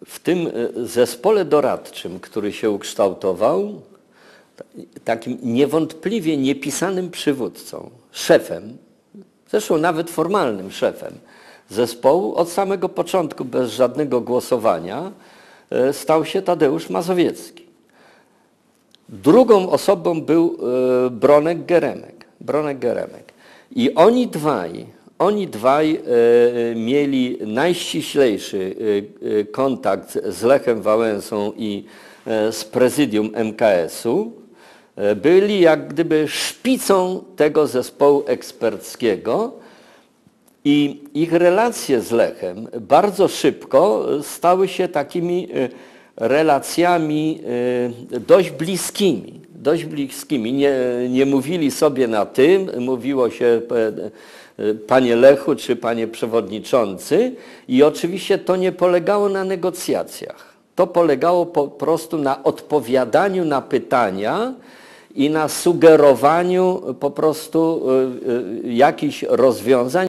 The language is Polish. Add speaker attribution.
Speaker 1: w tym zespole doradczym, który się ukształtował, takim niewątpliwie niepisanym przywódcą, szefem, zresztą nawet formalnym szefem zespołu, od samego początku bez żadnego głosowania, stał się Tadeusz Mazowiecki. Drugą osobą był Bronek Geremek. I oni dwaj mieli najściślejszy kontakt z Lechem Wałęsą i z prezydium MKS-u. Byli jak gdyby szpicą tego zespołu eksperckiego i ich relacje z Lechem bardzo szybko stały się takimi relacjami dość bliskimi. Nie mówili sobie na tym, mówiło się panie Lechu czy panie przewodniczący i oczywiście to nie polegało na negocjacjach. To polegało po prostu na odpowiadaniu na pytania i na sugerowaniu po prostu jakichś rozwiązań.